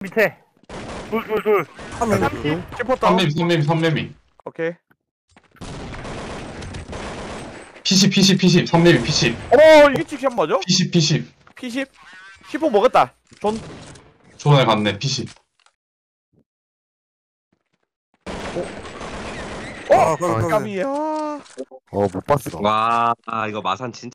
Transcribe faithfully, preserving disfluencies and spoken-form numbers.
밑에 둘 둘 둘. 한명 씹었다. 삼레미 삼레미 삼레미 오케이. 피십 피십 피십 삼레미 피십 어머 이게 직샷 맞아? 피십 피십 피십? 십호 먹었다. 존. 존에 갔네 피십 어? 아, 그럼, 그럼. 까비야. 어, 못 봤어. 와, 아, 이거 마산 진짜